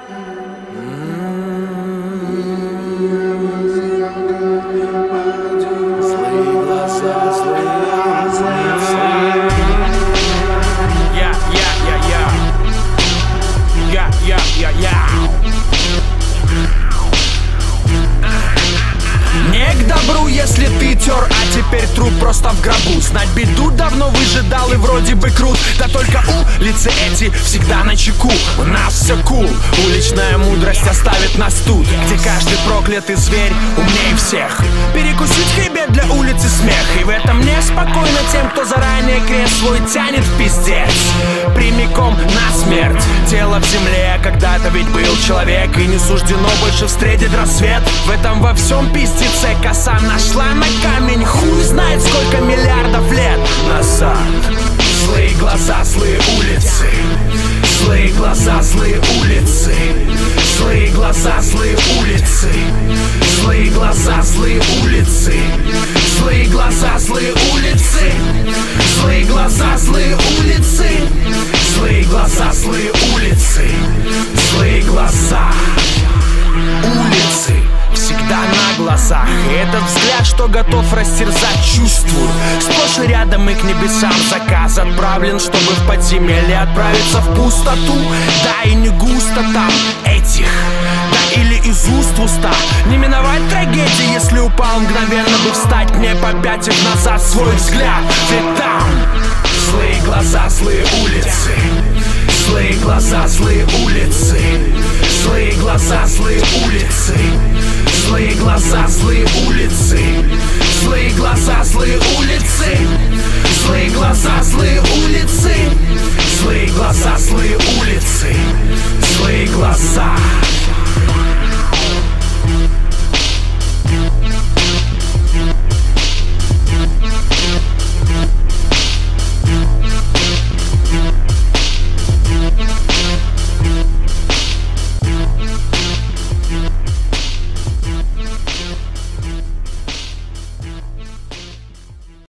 Не к добру, если ты тер, а теперь труп просто в гробу. Знать беду давно выжидал и вроде бы крут, да только улицы эти всегда на чеку. У нас все кул, уличная мудрость оставит нас тут, где каждый проклятый зверь умнее всех. Перекусить хребет для улицы смех, и в этом неспокойно тем, кто заранее крест свой тянет в пиздец прямиком на смерть. Тело в земле, когда-то ведь был человек, и не суждено больше встретить рассвет. В этом во всем пиздеце коса нашла на камень, хуй знает сколько миллиардов лет назад. Злые глаза, злые улицы, злые глаза, злые улицы, злые глаза, злые улицы, злые глаза, злые улицы, злые глаза, злые улицы, злые глаза, злые улицы, злые глаза, злые улицы, злые глаза, улицы всегда на глазах. И этот взгляд, что готов растерзать, чувствую. Сплошь и рядом и к небесам заказ отправлен, чтобы в подземелье отправиться в пустоту. Да и не густо там этих, да или из уст в уста. Не миновать трагедии, если упал мгновенно бы встать, не попятив назад свой взгляд. Ведь там злые глаза, злые улицы, злые глаза, злые улицы, злые глаза, злые улицы, злые глаза, злые улицы, злые глаза, злые улицы, злые глаза, злые улицы, злые глаза, злые улицы, злые глаза.